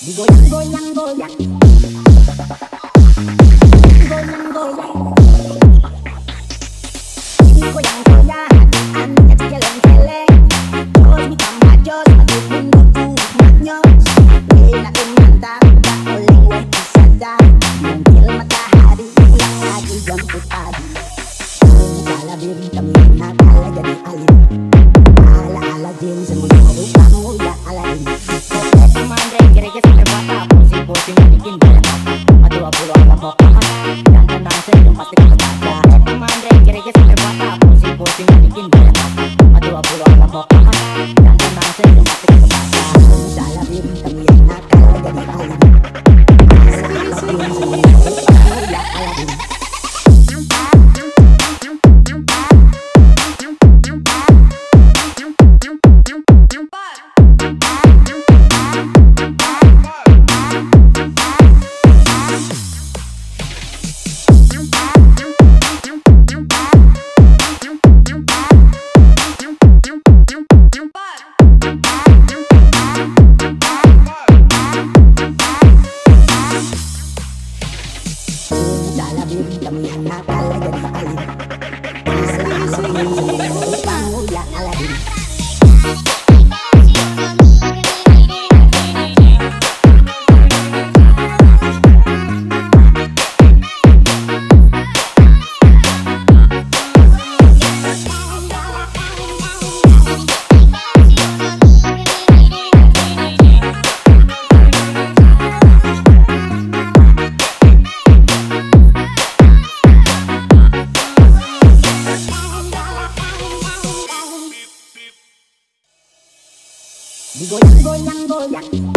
Digoyang-goyang-goyang, goyang-goyang, digoyang-goyang, anaknya celeng-celeng, terus ditambah jos, maju pun berkuat-nyos, enak mantap, tak boleh wajib saja, mungkin matahari yang lagi jemput pagi, kala diri kami enak, kala jadi alim, ala-ala jin semua rupa muda Aladin. Gereja sampai batas, pusing-pusing bikin banyak mata. Aduh pulau alam mau kemana? Dan tenang senyum pasti kebaca. Mandre gereja sampai batas, pusing-pusing bikin banyak mata. Aduh pulau alam mau kemana? Dan tenang senyum pasti kebaca. Dalam diri kami yang nakal jadi alim. Ala-ala jin semua rupa muda Aladin. Dalam diri kami yang nakal jadi alim. Ala-ala jin semua rupa muda Aladin. Digoyang-goyang-goyang,